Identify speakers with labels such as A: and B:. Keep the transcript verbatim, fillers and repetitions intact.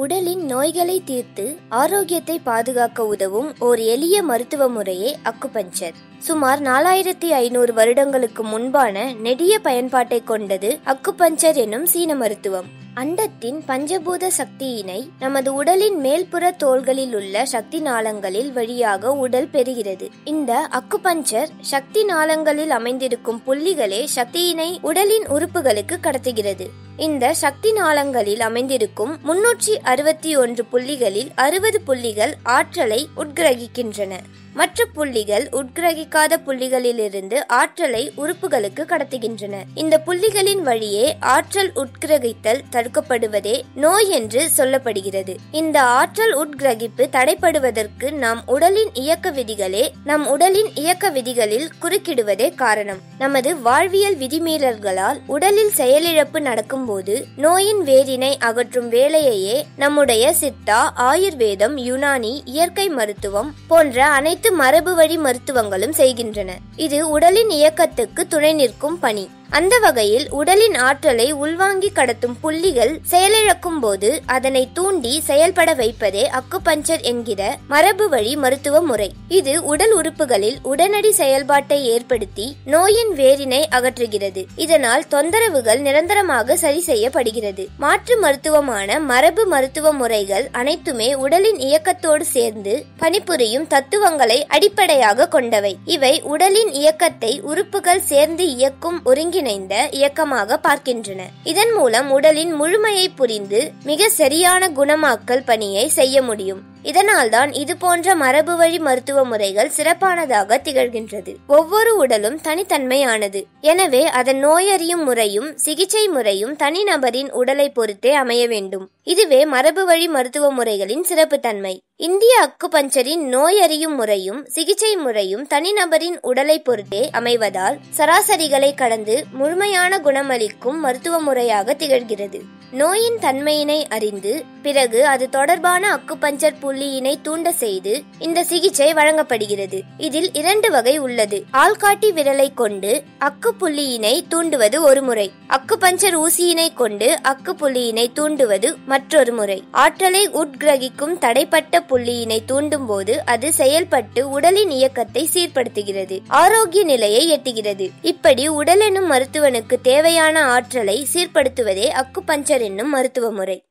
A: உடலின் நோய்களை தீர்த்து ஆரோக்கியத்தை பாதுகாக்க உதவும் ஓர் எளிய மருத்துவ முறையே அக்குபஞ்சர். சுமார் நாலாயிரத்தி ஐநூறு வருடங்களுக்கு முன்பான நெடிய பயன்பாட்டை கொண்டது அக்குபஞ்சர் எனும் சீன மருத்துவம். அண்டத்தின் பஞ்சபூத சக்தியினை நமது உடலின் மேல்புற தோள்களில் உள்ள சக்தி நாளங்களில் வழியாக உடல் பெறுகிறது. இந்த அக்குபஞ்சர் சக்தி நாளங்களில் அமைந்திருக்கும் புள்ளிகளே சக்தியினை உடலின் உறுப்புகளுக்கு கடத்துகிறது. இந்த சக்தி நாளங்களில் அமைந்திருக்கும் முன்னூற்றி அறுபத்தி ஒன்று புள்ளிகளில் அறுபது புள்ளிகள் ஆற்றலை உட்கிரகிக்கின்றன. மற்ற புள்ளிகள் உட்கிரகிக்காத புள்ளிகளிலிருந்து ஆற்றலை உறுப்புகளுக்கு கடத்துகின்றன. இந்த புள்ளிகளின் வழியே ஆற்றல் உட்கிரகித்தல் தடுக்கப்படுவதே நோய் என்று சொல்லப்படுகிறது. இந்த ஆற்றல் உட்கிரகிப்பு தடைப்படுவதற்கு நம் உடலின் இயக்க விதிகளே நம் உடலின் இயக்க விதிகளில் குறுக்கிடுவதே காரணம். நமது வாழ்வியல் விதிமீறல்களால் உடலில் செயலிழப்பு நடக்கும் போது நோயின் வேரினை அகற்றும் வேலையையே நம்முடைய சித்தா, ஆயுர்வேதம், யுனானி, இயற்கை மருத்துவம் போன்ற அனைத்து மரபு வழி மருத்துவங்களும் செய்கின்றன. இது உடலின் இயக்கத்துக்கு துணை நிற்கும் பணி. அந்த வகையில் உடலின் ஆற்றலை உள்வாங்கி கடத்தும் புள்ளிகள் செயலிழக்கும் போது அதனை தூண்டி செயல்பட வைப்பதே அக்குபஞ்சர் என்கிற மரபு வழி மருத்துவ முறை. இது உடல் உறுப்புகளில் உடனடி செயல்பாட்டை ஏற்படுத்தி நோயின் வேரினை அகற்றுகிறது. இதனால் தொந்தரவுகள் நிரந்தரமாக சரி செய்யப்படுகிறது. மாற்று மருத்துவமான மரபு மருத்துவ முறைகள் அனைத்துமே உடலின் இயக்கத்தோடு சேர்ந்து பணிபுரியும் தத்துவங்களை அடிப்படையாக கொண்டவை. இவை உடலின் இயக்கத்தை உறுப்புகள் சேர்ந்து இயக்கும் ஒருங்கி இணைந்த இயக்கமாக பார்க்கின்றன. இதன் மூலம் உடலின் முழுமையை புரிந்து மிக சரியான குணமாக்கல் பணியை செய்ய முடியும். இதனால்தான் இது போன்ற மரபு வழி மருத்துவ முறைகள் சிறப்பானதாக திகழ்கின்றது. ஒவ்வொரு உடலும் தனித்தன்மையானது. எனவே அதன் நோயறியும் முறையும் சிகிச்சை முறையும் தனிநபரின் உடலை பொறுத்தே அமைய வேண்டும். இதுவே மரபு வழி மருத்துவ முறைகளின் சிறப்பு தன்மை. இந்திய அக்குபஞ்சரின் நோய் அறியும் முறையும் சிகிச்சை முறையும் தனிநபரின் உடலை பொறுத்தே அமைவதால் சராசரிகளை கடந்து முழுமையான குணமளிக்கும் மருத்துவ முறையாக திகழ்கிறது. நோயின் தன்மையினை அறிந்து பிறகு அது தொடர்பான அக்குபஞ்சர் புள்ளியினை தூண்ட செய்து இந்த சிகிச்சை வழங்கப்படுகிறது. இதில் இரண்டு வகை உள்ளது. ஆள்காட்டி விரலை கொண்டு அக்கு புள்ளியினை தூண்டுவது ஒரு முறை, அக்குபஞ்சர் ஊசியினை கொண்டு அக்கு புள்ளியினை தூண்டுவது மற்றொரு முறை. ஆற்றலை உட்கிரகிக்கும் தடைப்பட்ட புள்ளியினை தூண்டும் போது அது செயல்பட்டு உடலின் இயக்கத்தை சீர்படுத்துகிறது, ஆரோக்கிய நிலையை எட்டுகிறது. இப்படி உடல் எனும் மருத்துவனுக்கு தேவையான ஆற்றலை சீர்படுத்துவதே அக்குபஞ்சர் என்னும் மருத்துவ முறை.